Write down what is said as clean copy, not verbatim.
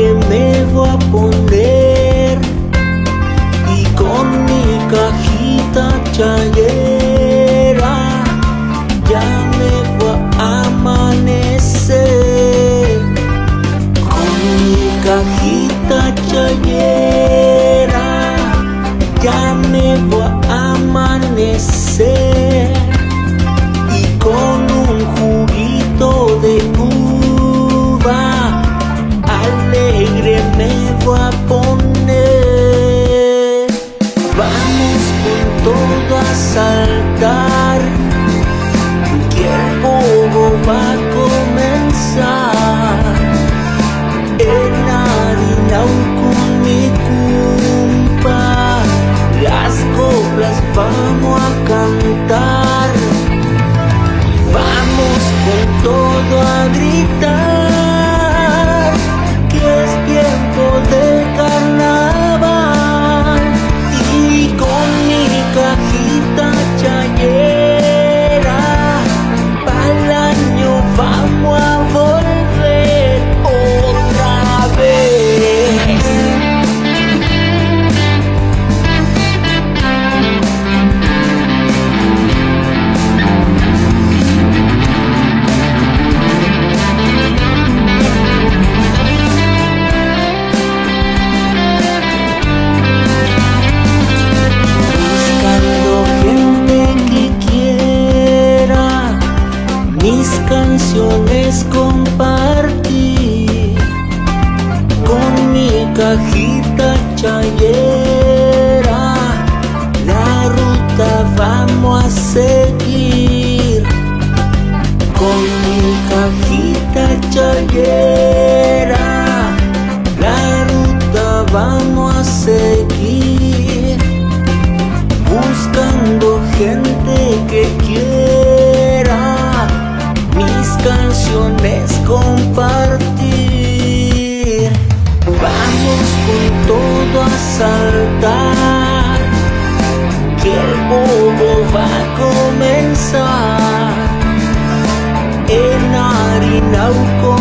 alegre me voy a poner y con mi cajita chayera ya me voy a amanecer. Con mi cajita chayera ya me voy a amanecer y con un juguito de uva alegre me voy a poner. Vamos con todo a saltar, que el pogo va a comenzar. En Arinau con mi cumpa, las coplas vamos a cantar. Vamos con todo a gritar, que es tiempo del carnaval. Y con mi cajita chayera, pa'l año vamos a volver otra vez. Mis canciones compartí, con mi cajita chayera, la ruta vamos a seguir. Con mi cajita chayera, la ruta vamos a seguir, buscando gente que quiera mis canciones compartir. Vamos con todo a saltar, que el pogo va a comenzar. En Arinau